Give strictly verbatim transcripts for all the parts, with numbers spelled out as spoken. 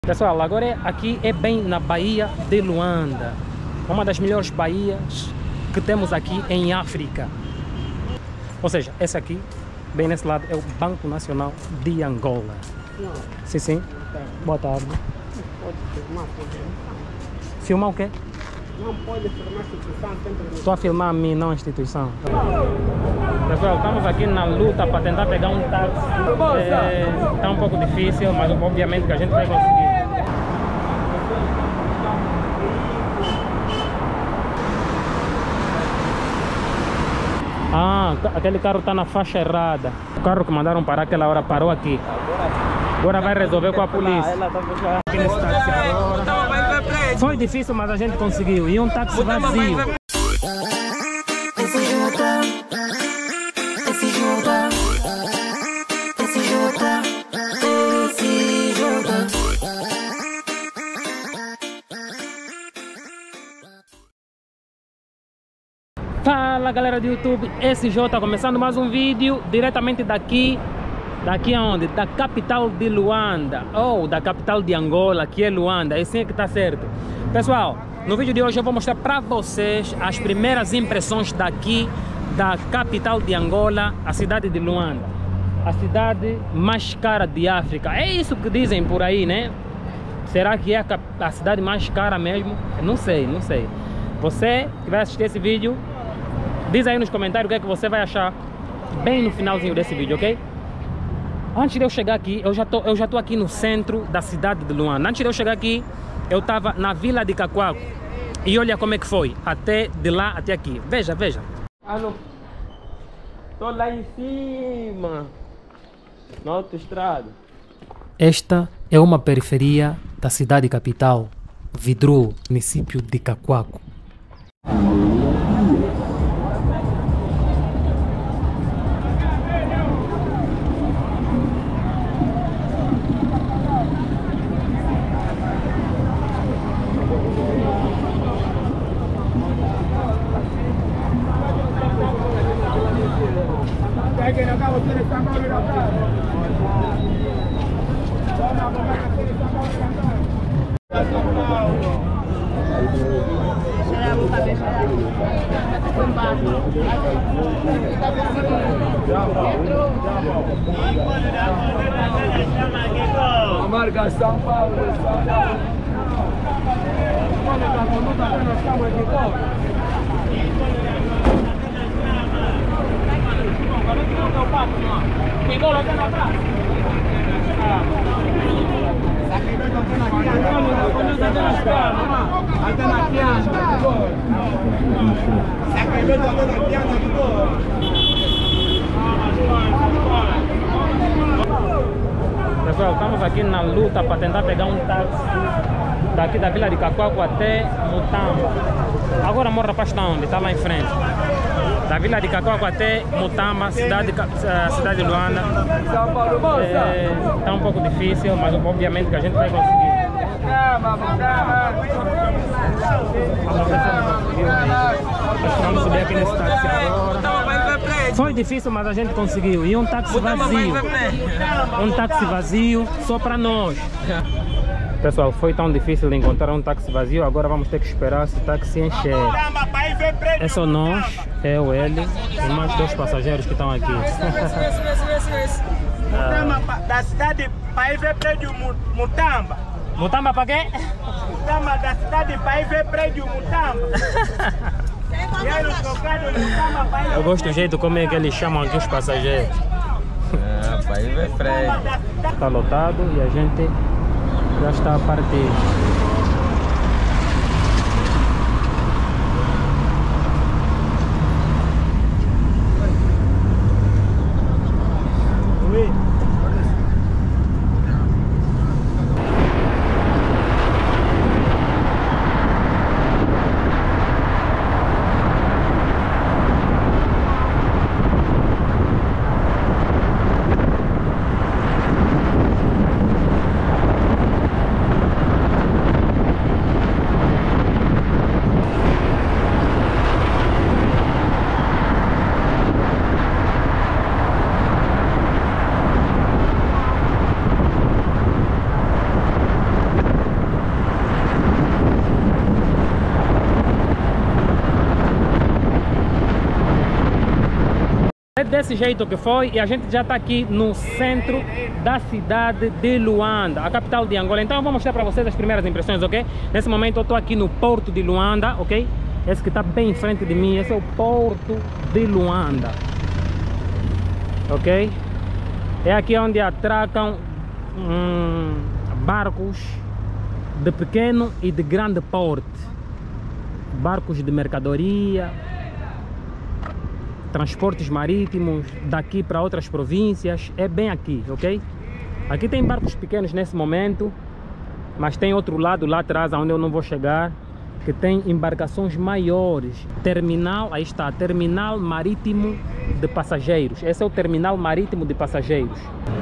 Pessoal, agora é, aqui é bem na Baía de Luanda, uma das melhores baías que temos aqui em África. Ou seja, esse aqui, bem nesse lado, é o Banco Nacional de Angola. Não. Sim, sim. Boa tarde. Pode filmar, pode Filmar o quê? Não pode filmar a instituição sempre. Estou a filmar a mim, não a instituição. Pessoal, estamos aqui na luta para tentar pegar um táxi. Está é, um pouco difícil, mas obviamente que a gente vai conseguir. Ah, aquele carro está na faixa errada. O carro que mandaram parar aquela hora parou aqui. Agora vai resolver com a polícia. Aqui nesse táxi agora. Foi difícil, mas a gente conseguiu. E um táxi vazio. Fala galera do YouTube, S J começando mais um vídeo diretamente daqui, daqui aonde? Da capital de Luanda, ou da capital de Angola, que é Luanda, esse é que tá certo. Pessoal, no vídeo de hoje eu vou mostrar para vocês as primeiras impressões daqui, da capital de Angola, a cidade de Luanda. A cidade mais cara de África, é isso que dizem por aí, né? Será que é a, a cidade mais cara mesmo? Não sei, não sei. Você que vai assistir esse vídeo, diz aí nos comentários o que é que você vai achar bem no finalzinho desse vídeo, ok? Antes de eu chegar aqui, eu já tô, eu já tô aqui no centro da cidade de Luanda. Antes de eu chegar aqui, eu estava na Vila de Cacoaco. E olha como é que foi, até de lá até aqui. Veja, veja. Ah, não. Tô lá em cima, na autoestrada. Esta é uma periferia da cidade capital, Vidro, município de Cacoaco. Marca São Paulo. Pessoal, estamos aqui na luta para tentar pegar um táxi daqui da Vila de Cacoaco até Mutamba. Agora o rapaz está onde? Está lá em frente. Da Vila de Cacoaco até Mutamba, cidade, cidade de Luanda. Está é, um pouco difícil, mas obviamente que a gente vai conseguir. Vamos subir aqui nesse táxi agora. Foi difícil, mas a gente conseguiu. E um táxi vazio. Um táxi vazio só para nós. Pessoal, foi tão difícil de encontrar um táxi vazio. Agora vamos ter que esperar se o táxi encher. É só nós, eu, ele e mais dois passageiros que estão aqui. Mutamba, da cidade para ir ver prédio Mutamba. Mutamba para quê? Mutamba, da cidade para ir ver prédio Mutamba. Eu gosto do jeito como é que eles chamam aqui os passageiros. É, para ir ver prédio. Está lotado e a gente já está a partir. desse jeito que foi, e a gente já está aqui no centro da cidade de Luanda, a capital de Angola. Então eu vou mostrar para vocês as primeiras impressões, ok? Nesse momento eu estou aqui no porto de Luanda, ok? Esse que está bem em frente de mim, esse é o porto de Luanda, ok? É aqui onde atracam hum, barcos de pequeno e de grande porte, barcos de mercadoria, transportes marítimos daqui para outras províncias. É bem aqui, ok? Aqui tem barcos pequenos nesse momento, mas tem outro lado lá atrás onde eu não vou chegar, que tem embarcações maiores. Terminal, aí está, terminal marítimo de passageiros. Esse é o terminal marítimo de passageiros.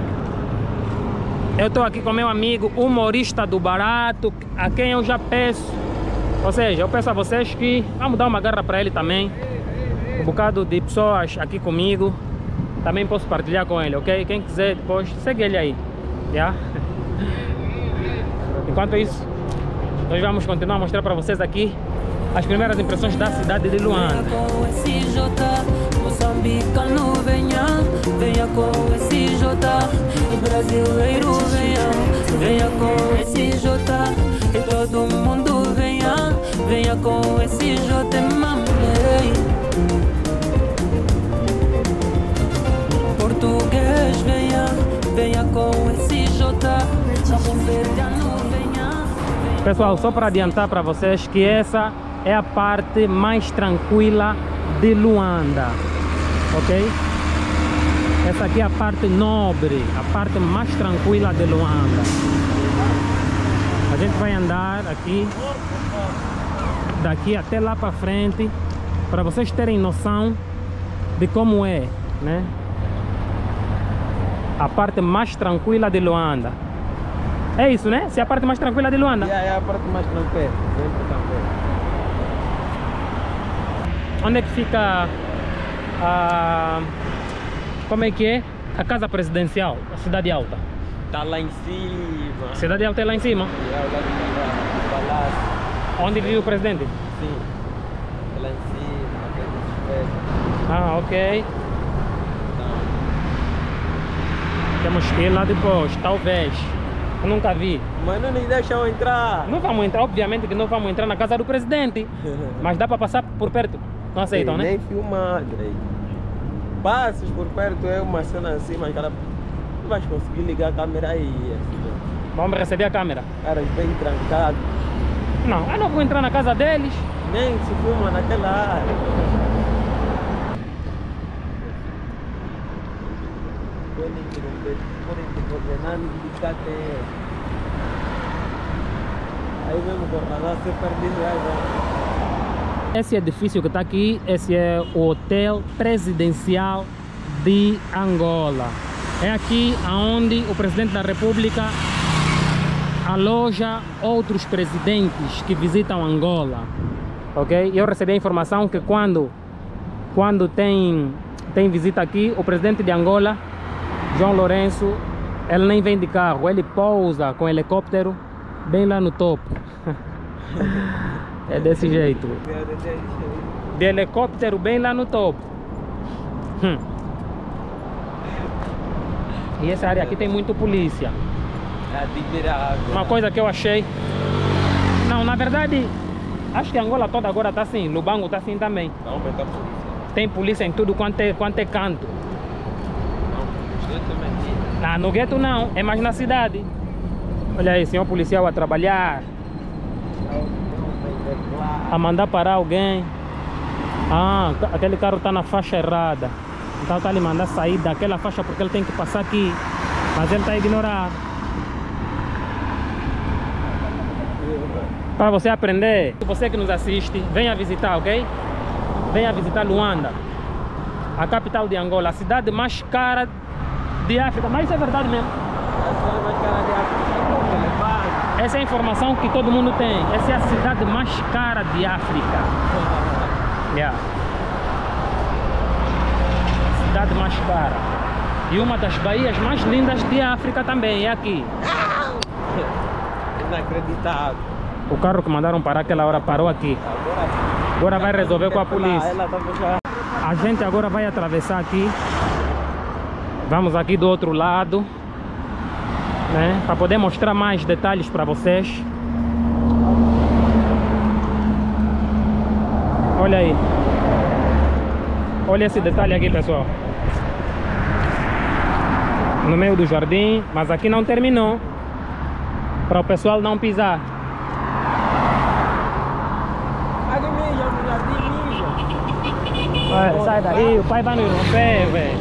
Eu estou aqui com meu amigo humorista do barato, a quem eu já peço, ou seja, eu peço a vocês que vamos dar uma garra para ele também. Um bocado de pessoas aqui comigo, também posso partilhar com ele, ok? Quem quiser depois, segue ele aí, yeah? Enquanto isso, nós vamos continuar a mostrar para vocês aqui as primeiras impressões da cidade de Luanda. Moçambicano venha, venha com esse J, e brasileiro venha, venha com esse J, e todo mundo venha, venha com esse J, mamei. Português venha, venha com esse J, cabo-verdiano venha. Pessoal, só para adiantar para vocês que essa é a parte mais tranquila de Luanda, ok? Essa aqui é a parte nobre, a parte mais tranquila de Luanda. A gente vai andar aqui, daqui até lá para frente, para vocês terem noção de como é, né? A parte mais tranquila de Luanda. É isso, né? Se é a parte mais tranquila de Luanda. Yeah, é a parte mais tranquila, sempre tranquila. Onde é que fica a... como é que é? A casa presidencial, a Cidade Alta. Tá lá em cima. A Cidade Alta é lá em cima. É ao lado do palácio. Onde vive o presidente? Sim. É lá em cima, aquele espelho. Ah, ok. Então, Temos que ir lá depois, talvez. Eu nunca vi. mas não nos deixam entrar. Não vamos entrar, obviamente que não vamos entrar na casa do presidente. Mas dá para passar por perto. Não aceitam, né? Nem filmar, Drake. Passos por perto é uma cena assim, mas cara, não vais conseguir ligar a câmera aí. Assim, Vamos receber a câmera. caras bem trancados. Não, eu não vou entrar na casa deles. Nem se filma naquela área. Podem interromper, podem te coordenar e indicar até. Aí mesmo coordenar, você perdido aí, vai. Esse edifício que está aqui, esse é o Hotel Presidencial de Angola. É aqui onde o presidente da República aloja outros presidentes que visitam Angola, ok? Eu recebi a informação que quando, quando tem, tem visita aqui, o presidente de Angola, João Lourenço, ele nem vem de carro, ele pousa com helicóptero bem lá no topo. É desse jeito. De helicóptero bem lá no topo. Hum. E essa área aqui tem muito polícia. É admirável. Uma coisa que eu achei... Não, na verdade, acho que Angola toda agora está assim. Lubango está assim também. Vai aumentar a polícia. Tem polícia em tudo quanto é, quanto é canto. Não, isso também. Ah, no gueto não, é mais na cidade. Olha aí, senhor policial a trabalhar, a mandar parar alguém. Ah, aquele carro está na faixa errada. Então está lhe mandar sair daquela faixa porque ele tem que passar aqui. Mas ele está a ignorar. Para você aprender, você que nos assiste, venha visitar, ok? Venha visitar Luanda, a capital de Angola, a cidade mais cara de África. Mas isso é verdade mesmo. Essa é a informação que todo mundo tem. Essa é a cidade mais cara de África. Yeah. Cidade mais cara. E uma das baías mais lindas de África também é aqui. Inacreditável. O carro que mandaram parar aquela hora parou aqui. Agora vai resolver com a polícia. A gente agora vai atravessar aqui Vamos aqui do outro lado, né? Para poder mostrar mais detalhes para vocês. Olha aí. Olha esse detalhe aqui, pessoal. No meio do jardim, mas aqui não terminou. Para o pessoal não pisar. Aqui mija, no jardim mija. Olha, sai daí, o pai vai nos romper, velho.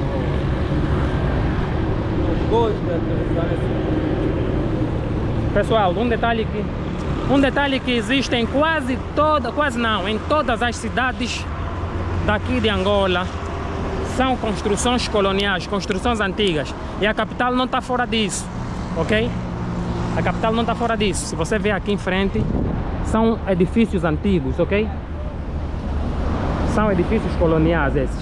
Não gosto de atravessar assim. Pessoal, um detalhe que um detalhe que existe em quase toda, quase não, em todas as cidades daqui de Angola são construções coloniais, construções antigas, e a capital não está fora disso, ok? A capital não está fora disso. Se você ver aqui em frente, são edifícios antigos, ok? São edifícios coloniais esses.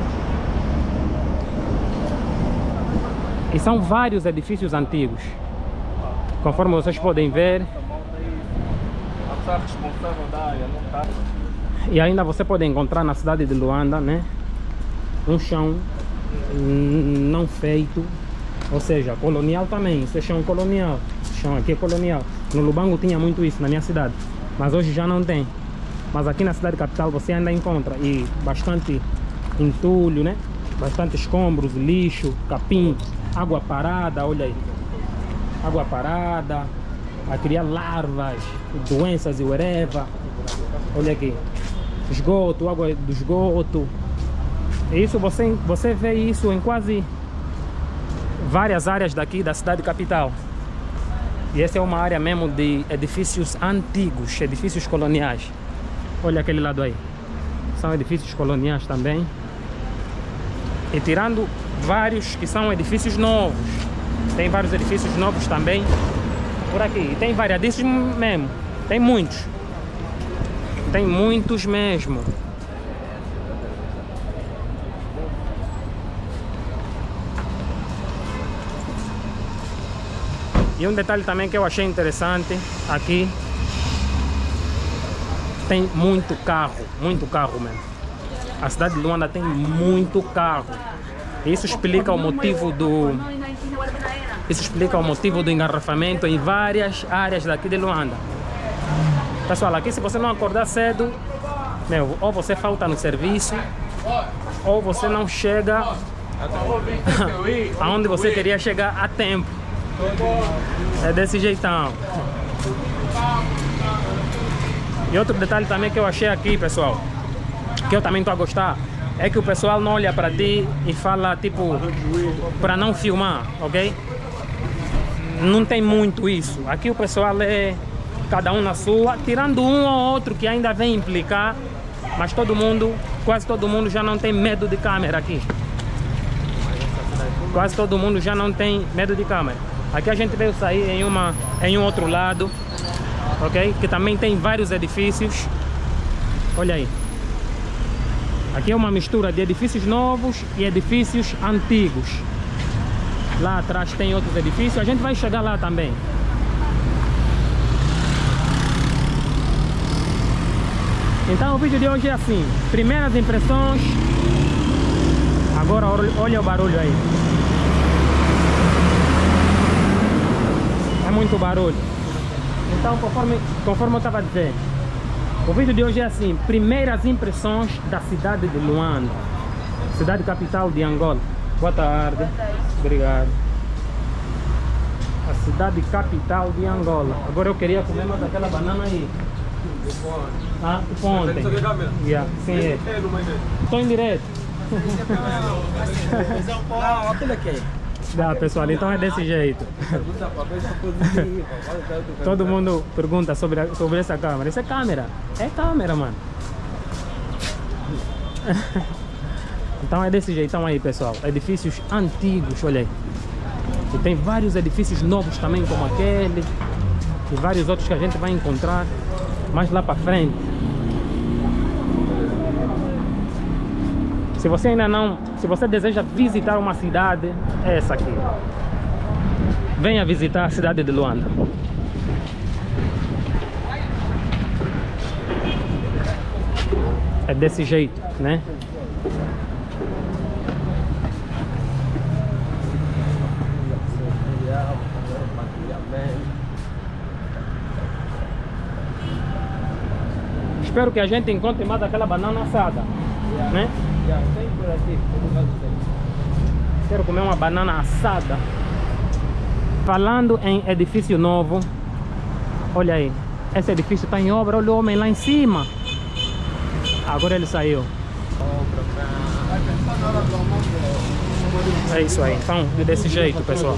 E são vários edifícios antigos. Conforme vocês podem ver. Responsável da área, não está. E ainda você pode encontrar na cidade de Luanda, né? Um chão não feito. Ou seja, colonial também. Isso é chão colonial. Esse chão aqui é colonial. No Lubango tinha muito isso na minha cidade. Mas hoje já não tem. Mas aqui na cidade capital você ainda encontra. E bastante entulho, né? Bastante escombros, lixo, capim, água parada, olha aí. Água parada, a criar larvas, doenças e whatever. Olha aqui. Esgoto, água do esgoto. Isso você, você vê isso em quase várias áreas daqui da cidade capital. E essa é uma área mesmo de edifícios antigos, edifícios coloniais. Olha aquele lado aí. São edifícios coloniais também. E tirando vários que são edifícios novos. Tem vários edifícios novos também por aqui. E tem variadíssimos mesmo. Tem muitos. Tem muitos mesmo. E um detalhe também que eu achei interessante aqui, tem muito carro, muito carro mesmo. A cidade de Luanda tem muito carro. Isso explica o motivo do Isso explica o motivo do engarrafamento em várias áreas daqui de Luanda. Pessoal, aqui se você não acordar cedo, meu, ou você falta no serviço, ou você não chega aonde você queria chegar a tempo. É desse jeitão. E outro detalhe também que eu achei aqui, pessoal, que eu também estou a gostar, é que o pessoal não olha para ti e fala, tipo, para não filmar, ok? Não tem muito isso. Aqui o pessoal é cada um na sua, tirando um ou outro que ainda vem implicar, mas todo mundo, quase todo mundo já não tem medo de câmera aqui. Quase todo mundo já não tem medo de câmera. Aqui a gente veio sair em, uma, em um outro lado, ok? Que também tem vários edifícios. Olha aí. Aqui é uma mistura de edifícios novos e edifícios antigos. Lá atrás tem outros edifícios. A gente vai chegar lá também. Então o vídeo de hoje é assim. Primeiras impressões. Agora olha o barulho aí. É muito barulho. Então, conforme, conforme eu estava dizendo, o vídeo de hoje é assim: primeiras impressões da cidade de Luanda, cidade capital de Angola. Boa tarde. Boa tarde. Obrigado. A cidade capital de Angola. Agora eu queria comer mais aquela banana aí. Ah, tipo ontem. Yeah, sim, é. Estou em direto. Não, aquele aqui. Dá, pessoal, então é desse jeito. Todo mundo pergunta sobre, a, sobre essa câmera. Isso é câmera? É câmera, mano. Então é desse jeitão aí, pessoal. Edifícios antigos, olha aí. E tem vários edifícios novos também, como aquele. E vários outros que a gente vai encontrar mais lá pra frente. Se você ainda não, se você deseja visitar uma cidade, é essa aqui. Venha visitar a cidade de Luanda. É desse jeito, né? Espero que a gente encontre mais aquela banana assada. Yeah. Né? Yeah, tem por aqui, por causa dele. Quero comer uma banana assada. Falando em edifício novo, olha aí, esse edifício está em obra. Olha o homem lá em cima. Agora ele saiu. É isso aí, então é desse jeito, pessoal.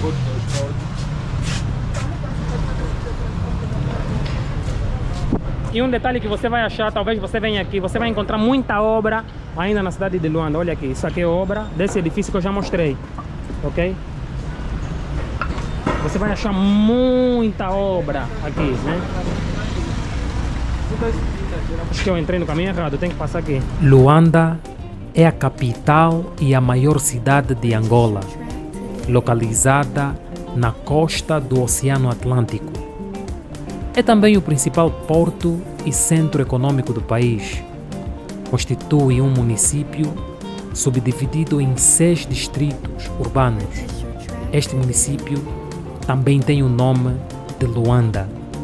E um detalhe que você vai achar, talvez você venha aqui, você vai encontrar muita obra ainda na cidade de Luanda. Olha aqui, isso aqui é obra desse edifício que eu já mostrei, ok? Você vai achar muita obra aqui, né? Acho que eu entrei no caminho errado, tenho que passar aqui. Luanda é a capital e a maior cidade de Angola, localizada na costa do Oceano Atlântico. É também o principal porto e centro econômico do país. Constitui um município subdividido em seis distritos urbanos. Este município também tem o nome de Luanda,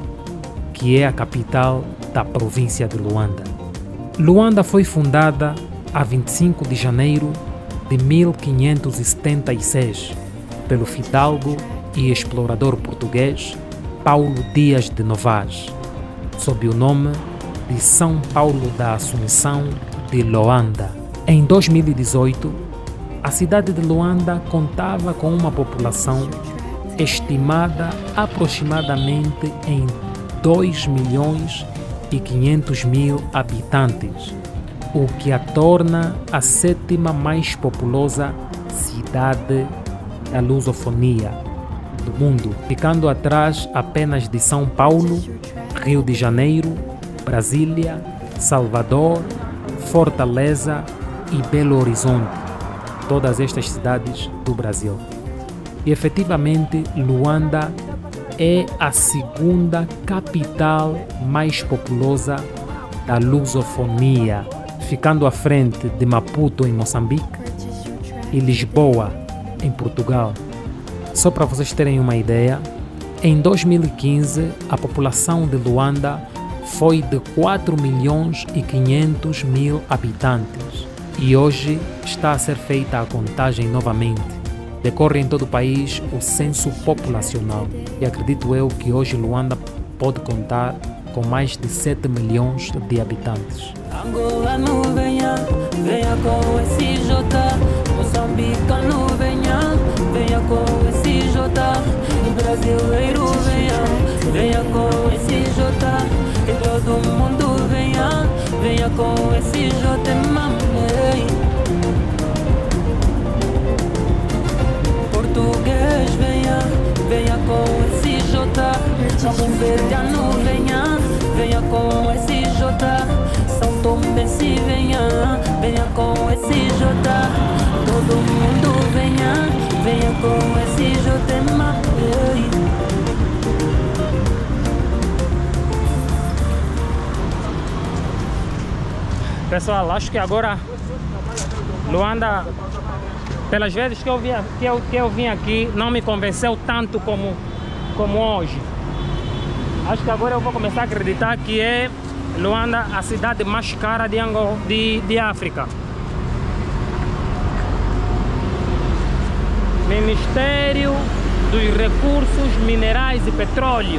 que é a capital da província de Luanda. Luanda foi fundada a vinte e cinco de janeiro de mil quinhentos e setenta e seis pelo fidalgo e explorador português Paulo Dias de Novais, sob o nome de São Paulo da Assunção de Luanda. Em dois mil e dezoito, a cidade de Luanda contava com uma população estimada aproximadamente em dois milhões e quinhentos mil habitantes, o que a torna a sétima mais populosa cidade da lusofonia do mundo, ficando atrás apenas de São Paulo, Rio de Janeiro, Brasília, Salvador, Fortaleza e Belo Horizonte, todas estas cidades do Brasil. E efetivamente Luanda é a segunda capital mais populosa da lusofonia, ficando à frente de Maputo, em Moçambique, e Lisboa, em Portugal. Só para vocês terem uma ideia, em dois mil e quinze a população de Luanda foi de quatro milhões e quinhentos mil habitantes e hoje está a ser feita a contagem novamente. Decorre em todo o país o censo populacional e acredito eu que hoje Luanda pode contar com mais de sete milhões de habitantes. Angolano venha, venha com esse J. Moçambicano venha, venha com esse J. E brasileiro venha, venha com esse J. E todo mundo venha, venha com esse J. Mamei. Português venha, venha com esse J. São Verdeano venha, venha com esse J. São Tomense venha, venha com esse J. Todo mundo venha, venha com esse J. Mamei. Pessoal, acho que agora Luanda, pelas vezes que eu vim, que eu, que eu vim aqui, não me convenceu tanto como, como hoje. Acho que agora eu vou começar a acreditar que é Luanda a cidade mais cara de, Angola, de, de África. Ministério dos Recursos Minerais e Petróleo.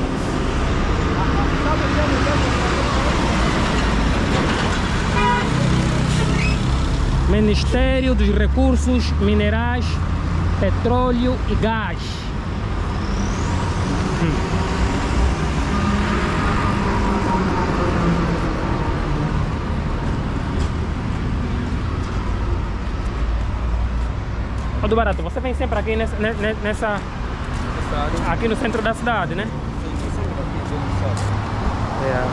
Ministério dos Recursos Minerais, Petróleo e Gás. Hum. Ô do Barato, você vem sempre aqui nessa, nessa aqui no centro da cidade, né? É.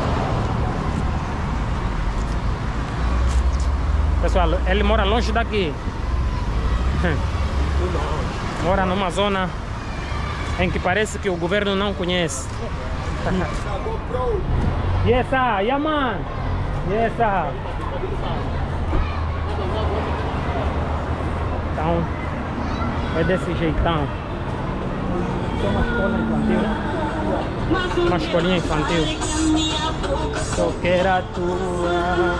Pessoal, ele mora longe daqui. Mora numa zona em que parece que o governo não conhece. Yes, sir. Yeah, man. Yes, sir. Então, é desse jeitão. Tem uma escola infantil, né? Uma escolinha infantil. Só quero a tua.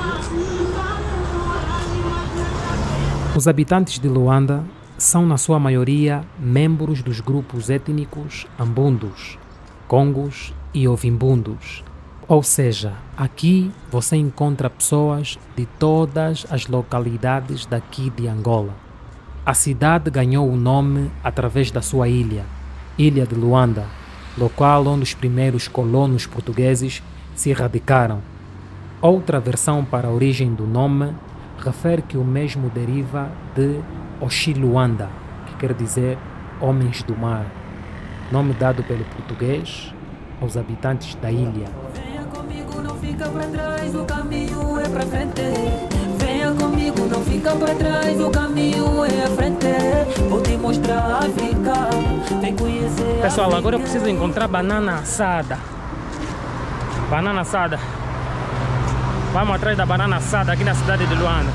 Os habitantes de Luanda são, na sua maioria, membros dos grupos étnicos ambundos, congos e ovimbundos. Ou seja, aqui você encontra pessoas de todas as localidades daqui de Angola. A cidade ganhou o nome através da sua ilha, Ilha de Luanda, local onde os primeiros colonos portugueses se radicaram. Outra versão para a origem do nome refere que o mesmo deriva de Oxiluanda, que quer dizer homens do mar, nome dado pelo português aos habitantes da ilha. Venha comigo, não fica para trás, o caminho é para frente. Venha comigo, não fica para trás, o caminho é à frente. Vou te mostrar a África, vem conhecer. Pessoal, agora eu preciso encontrar banana assada. Banana assada. Vamos atrás da banana assada aqui na cidade de Luanda.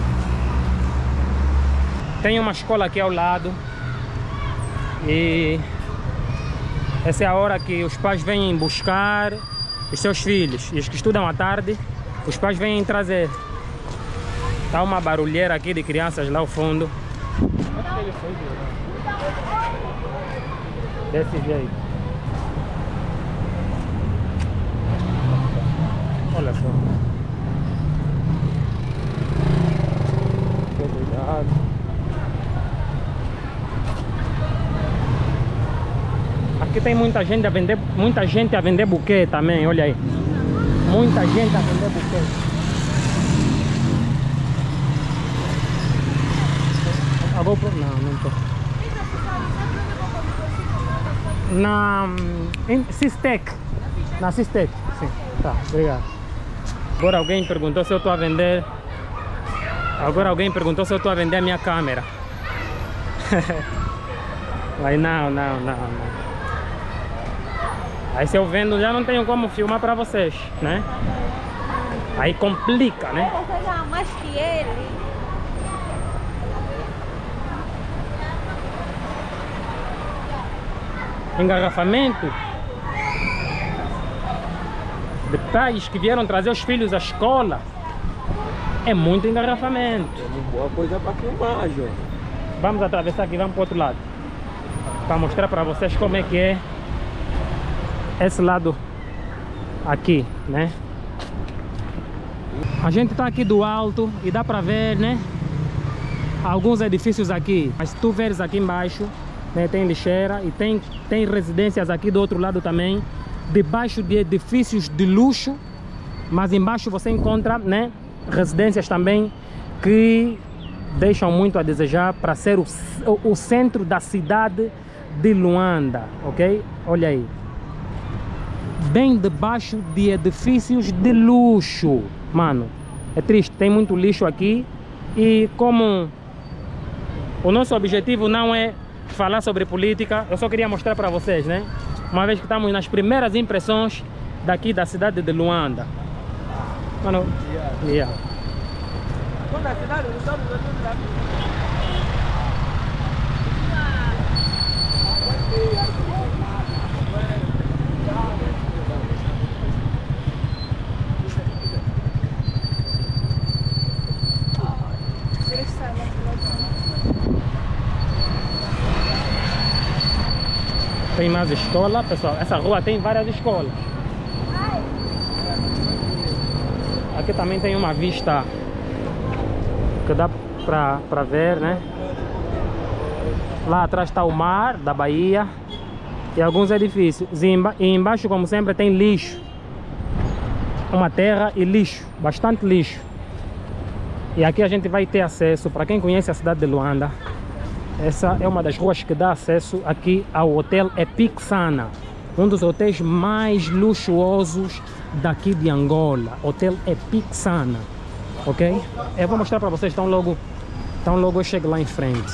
Tem uma escola aqui ao lado. E essa é a hora que os pais vêm buscar os seus filhos. E os que estudam à tarde, os pais vêm trazer. Tá uma barulheira aqui de crianças lá ao fundo. Desse jeito. Olha só. Cuidado. Aqui tem muita gente a vender, muita gente a vender buquê também, olha aí. Muita gente a vender buquê. Agora, não, não tô. Na em Sistec. Na Sistec, sim. Tá, obrigado. Agora alguém perguntou se eu estou a vender. Agora alguém perguntou se eu estou a vender a minha câmera. Mas não, não, não, não. Aí se eu vendo já não tenho como filmar para vocês, né? Aí complica, né? Você já mais que ele. Engarrafamento de pais que vieram trazer os filhos à escola. É muito engarrafamento. É uma boa coisa para filmar, João. Vamos atravessar aqui, vamos para o outro lado, para mostrar para vocês como é que é esse lado aqui, né? A gente está aqui do alto e dá para ver, né, alguns edifícios aqui. Mas se tu veres aqui embaixo, né, tem lixeira e tem, tem residências aqui do outro lado também, debaixo de edifícios de luxo, mas embaixo você encontra, né, residências também que deixam muito a desejar para ser o, o, o centro da cidade de Luanda, ok? Olha aí, bem debaixo de edifícios de luxo, mano, é triste, tem muito lixo aqui. E como o nosso objetivo não é falar sobre política, eu só queria mostrar para vocês, né, uma vez que estamos nas primeiras impressões daqui da cidade de Luanda. Mano, yeah. Quando a cidade não sabe Tem mais escola, pessoal. Essa rua tem várias escolas. Aqui também tem uma vista que dá pra, pra ver, né? Lá atrás está o mar da Bahia e alguns edifícios. E, emba e embaixo, como sempre, tem lixo. Uma terra e lixo, bastante lixo. E aqui a gente vai ter acesso, para quem conhece a cidade de Luanda, essa é uma das ruas que dá acesso aqui ao Hotel Epixana, um dos hotéis mais luxuosos daqui de Angola. Hotel Epixana, ok? Eu vou mostrar para vocês, então logo, então logo eu chego lá em frente.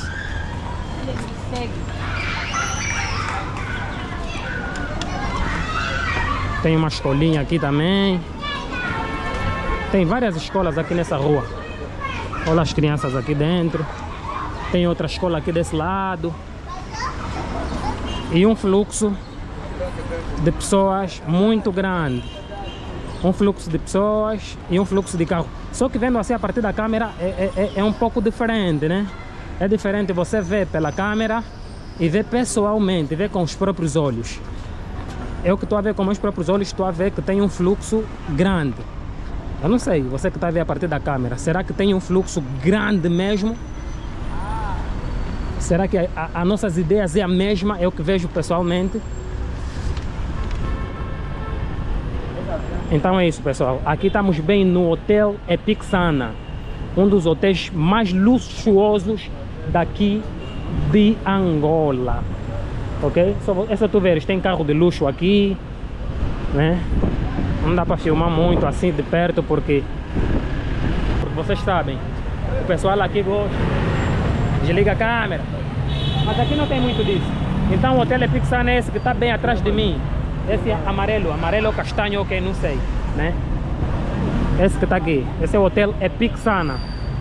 Tem uma escolinha aqui também. Tem várias escolas aqui nessa rua. Olha as crianças aqui dentro. Tem outra escola aqui desse lado. E um fluxo de pessoas muito grande. Um fluxo de pessoas e um fluxo de carro. Só que vendo assim a partir da câmera é, é, é um pouco diferente, né? É diferente você ver pela câmera e ver pessoalmente, ver com os próprios olhos. Eu que estou a ver com meus próprios olhos, estou a ver que tem um fluxo grande. Eu não sei, você que está a ver a partir da câmera, será que tem um fluxo grande mesmo? Será que a, a, as nossas ideias é a mesma? É o que vejo pessoalmente. Então é isso, pessoal. Aqui estamos bem no Hotel Epixana, um dos hotéis mais luxuosos daqui de Angola. Ok? Só, é só tu veres, tem carro de luxo aqui, né? Não dá para filmar muito assim de perto porque, porque vocês sabem, o pessoal aqui gosta, desliga a câmera, mas aqui não tem muito disso. Então o Hotel Epixana é esse que está bem atrás de mim. Esse é amarelo, amarelo ou castanho, ok, não sei, né? Esse que está aqui, esse é o Hotel Epixana.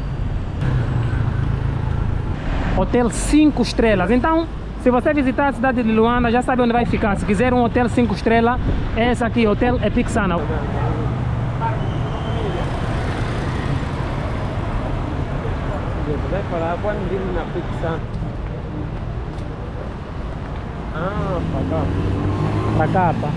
Hotel cinco estrelas. Então, se você visitar a cidade de Luanda, já sabe onde vai ficar. Se quiser um hotel cinco estrelas, é esse aqui, Hotel Epixana. Vai falar quando vir na Epixana. Ah, para cá. Pra cá, pá.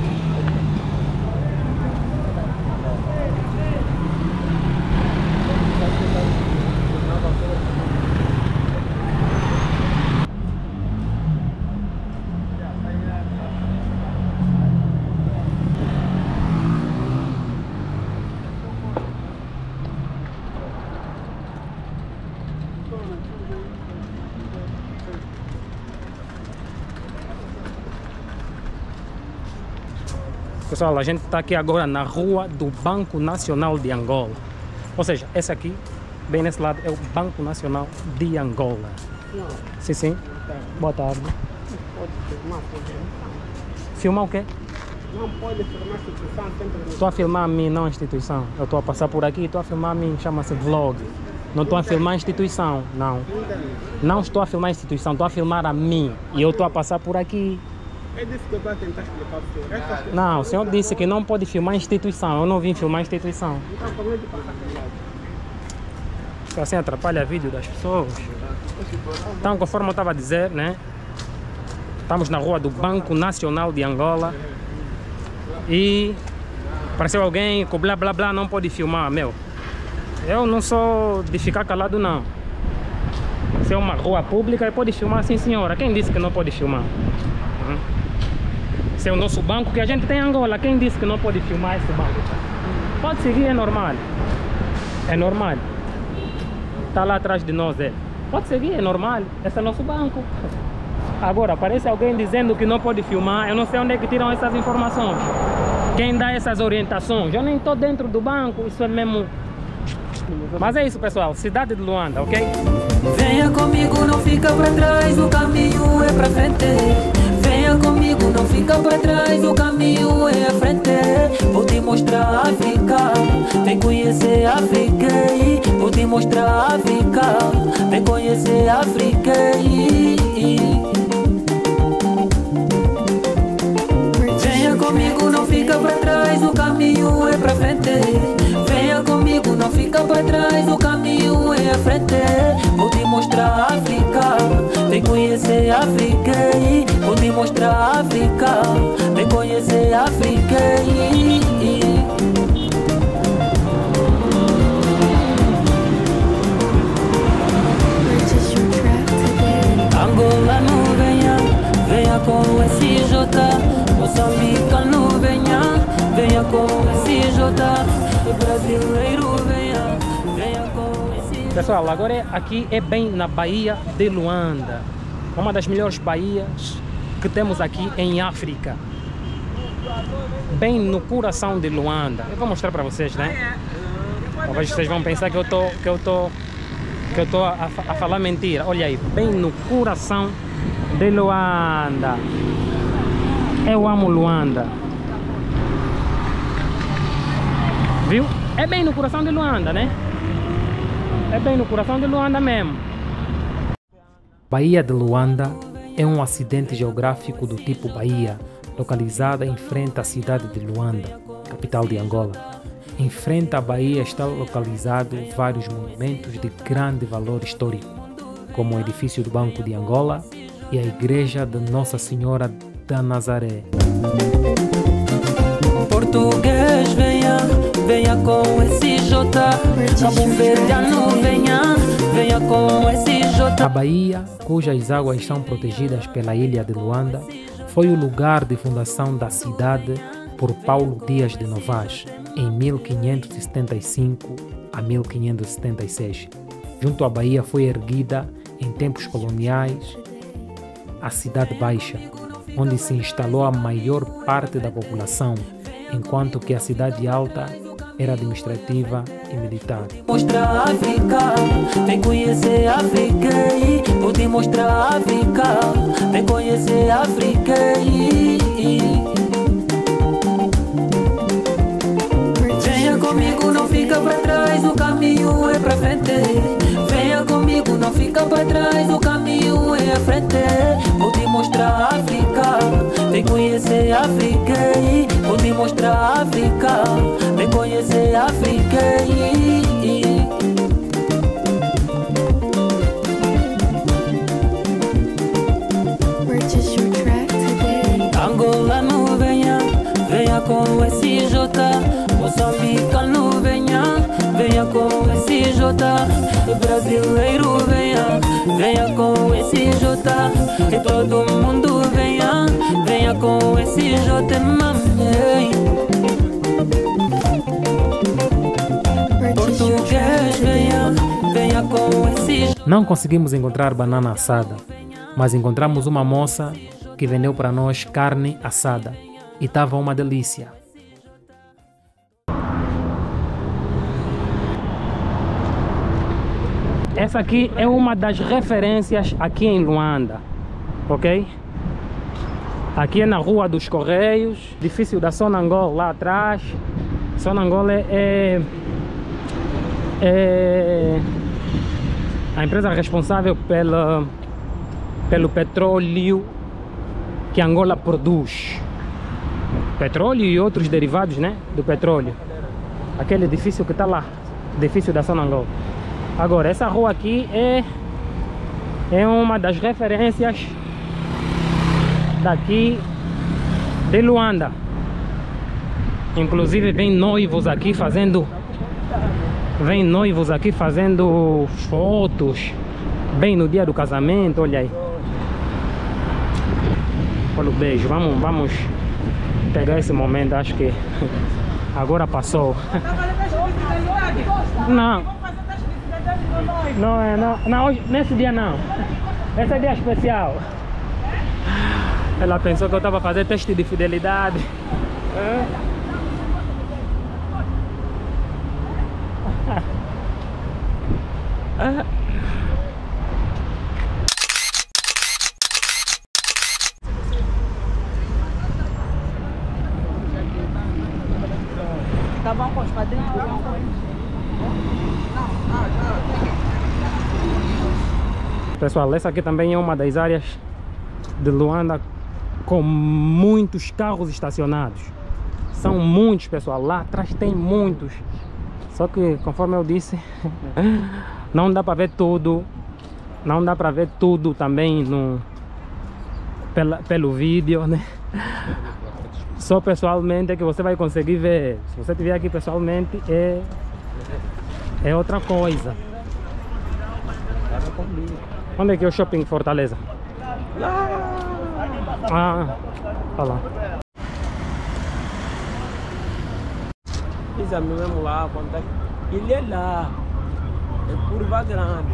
Pessoal, a gente está aqui agora na rua do Banco Nacional de Angola. Ou seja, esse aqui, bem nesse lado, é o Banco Nacional de Angola. Não. Sim, sim. Boa tarde. Pode filmar, pode Filmar o quê? Não pode filmar a instituição sempre. Estou a filmar a mim, não a instituição. Eu estou a passar por aqui, estou a filmar a mim, chama-se vlog. Não estou a filmar a instituição, não. Não estou a filmar a instituição, estou a filmar a mim. E eu estou a passar por aqui. É disso que eu estou a tentar explicar para você. Não, o senhor disse que não pode filmar a instituição. Eu não vim filmar a instituição. Então, como é que passa por lá? Isso assim atrapalha o vídeo das pessoas. Então, conforme eu estava a dizer, né? Estamos na rua do Banco Nacional de Angola. E apareceu alguém com blá blá blá, não pode filmar, meu. Eu não sou de ficar calado, não. Se é uma rua pública, pode filmar, sim senhora. Quem disse que não pode filmar? Hum? Se é o nosso banco que a gente tem em Angola, quem disse que não pode filmar esse banco? Pode seguir, é normal. É normal. Está lá atrás de nós, é. Pode seguir, é normal. Esse é nosso banco. Agora, aparece alguém dizendo que não pode filmar. Eu não sei onde é que tiram essas informações. Quem dá essas orientações? Eu nem estou dentro do banco. Isso é mesmo... Mas é isso, pessoal. Cidade de Luanda, ok? Venha comigo, não fica pra trás, o caminho é pra frente. Venha comigo, não fica pra trás, o caminho é à frente. Vou te mostrar a África, vem conhecer a África. Vou te mostrar a África, vem conhecer a África. Venha comigo, não fica pra trás, o caminho é pra frente. Venha comigo, não fica pra trás, o caminho é à frente. Vou te mostrar a África, vem conhecer a África. Vou te mostrar a África, vem conhecer a África. Angolano venha, venha com esse J. Moçambicano venha, venha com esse J. Brasileiro venha, venha com esse... Pessoal, agora aqui é bem na Baía de Luanda. Uma das melhores baías que temos aqui em África. Bem no coração de Luanda. Eu vou mostrar para vocês, né? Talvez vocês vão pensar que eu tô, que eu tô, que eu tô a, a falar mentira. Olha aí, bem no coração de Luanda. Eu amo Luanda. Viu? É bem no coração de Luanda, né? É bem no coração de Luanda mesmo. Baía de Luanda é um acidente geográfico do tipo Bahia, localizada em frente à cidade de Luanda, capital de Angola. Em frente à Baía estão localizados vários monumentos de grande valor histórico, como o edifício do Banco de Angola e a igreja de Nossa Senhora da Nazaré. Português, venha, venha com esse J. Cabo Verdeano, venha, venha com esse J. A Baía, cujas águas são protegidas pela ilha de Luanda, foi o lugar de fundação da cidade por Paulo Dias de Novais, em mil quinhentos e setenta e cinco a mil quinhentos e setenta e seis. Junto à Baía foi erguida, em tempos coloniais, a Cidade Baixa, onde se instalou a maior parte da população, enquanto que a Cidade Alta era administrativa e militar. Mostrar a África, vem conhecer a África, vou te mostrar a África, vem conhecer a África. Venha comigo, não fica para trás, o caminho é para frente. Venha comigo, não fica para trás, o caminho é à frente. Vou te mostrar a África, vem conhecer a África, vou te mostrar a África, vem conhecer a África. Purchase your track today. Angolano, venha, venha com esse J. Moçambicano, venha, venha com esse J. Brasileiro, venha, venha com esse J. E todo mundo venha, venha com esse J, mamãe. Português, venha, venha com esse J. Não conseguimos encontrar banana assada, mas encontramos uma moça que vendeu para nós carne assada e estava uma delícia. Essa aqui é uma das referências aqui em Luanda, ok? Aqui é na Rua dos Correios, edifício da Sonangol lá atrás. Sonangol é, é a empresa responsável pela, pelo petróleo que Angola produz. Petróleo e outros derivados, né, do petróleo. Aquele edifício que está lá, edifício da Sonangol. Agora, essa rua aqui é, é uma das referências daqui de Luanda. Inclusive vem noivos aqui fazendo Vem noivos aqui fazendo fotos bem no dia do casamento, olha aí. Olha o beijo, vamos, vamos pegar esse momento, acho que agora passou. Não. Não, é, não, não, hoje, nesse dia não. Esse é dia especial. Ela pensou que eu estava fazendo teste de fidelidade. É. Tá bom com os padrinhos? Pessoal, essa aqui também é uma das áreas de Luanda com muitos carros estacionados. São muitos, pessoal. Lá atrás tem muitos. Só que, conforme eu disse, não dá para ver tudo. Não dá para ver tudo também no, pela, pelo vídeo, né? Só pessoalmente é que você vai conseguir ver. Se você estiver aqui pessoalmente, é, é outra coisa. Onde é que é o shopping Fortaleza? Lá! Ah, tá lá. Fiz a mim mesmo lá, quando tá... Ele é lá, é curva grande.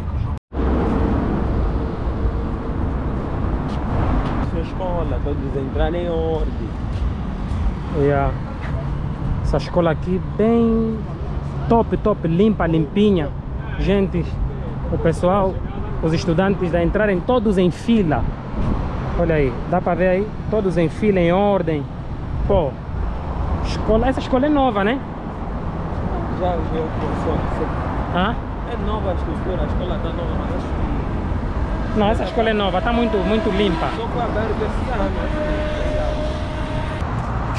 Sua escola, todos entrarem em ordem. Yeah. Essa escola aqui bem top, top, limpa, limpinha. Gente, o pessoal, os estudantes a entrarem todos em fila. Olha aí, dá para ver aí, todos em fila, em ordem. Pô, escola, essa escola é nova, né? Já, já funciona. Hã? É nova a estrutura, a escola está nova, mas acho que... Não, essa escola é nova, tá muito, muito limpa. Só foi aberto esse ano.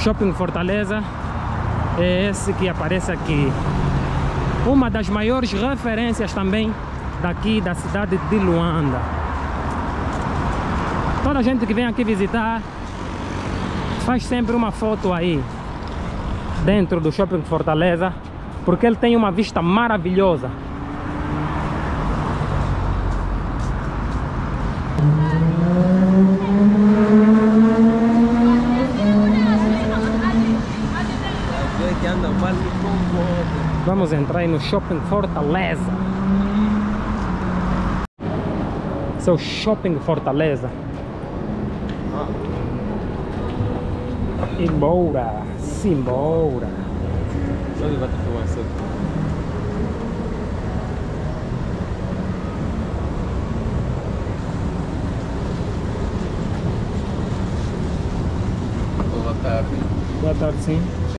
Shopping Fortaleza é esse que aparece aqui. Uma das maiores referências também daqui da cidade de Luanda. Toda gente que vem aqui visitar faz sempre uma foto aí dentro do Shopping Fortaleza, porque ele tem uma vista maravilhosa. Vamos entrar aí no Shopping Fortaleza. Esse é o Shopping Fortaleza. Embora, simbora. Só levar a informação. Boa tarde. Boa tarde, sim.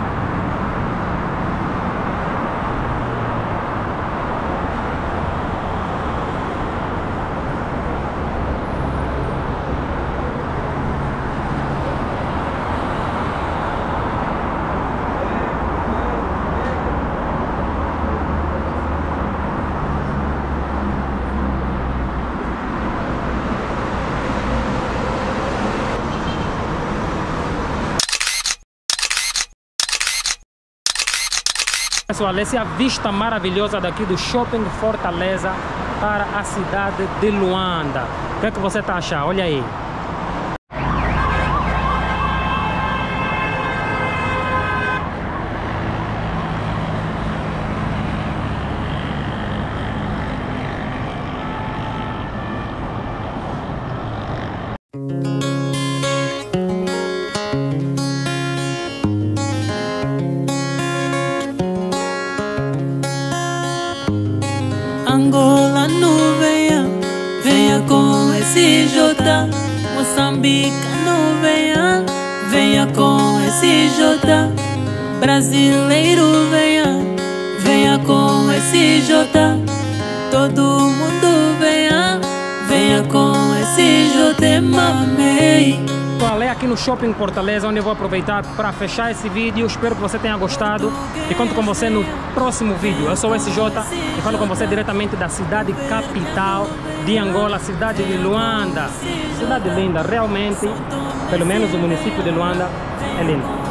Pessoal, essa é a vista maravilhosa daqui do Shopping Fortaleza para a cidade de Luanda. O que é que você está achando? Olha aí. Angola não venha, venha com esse J. Moçambique não venha, venha com esse J. Brasileiro venha, venha com esse J. Todo mundo venha, venha com esse J. Mamei. Falei aqui no Shopping Fortaleza, onde eu vou aproveitar para fechar esse vídeo. Espero que você tenha gostado e conto com você no próximo vídeo. Eu sou o S J e falo com você diretamente da cidade capital de Angola, cidade de Luanda. Cidade linda, realmente, pelo menos o município de Luanda é lindo.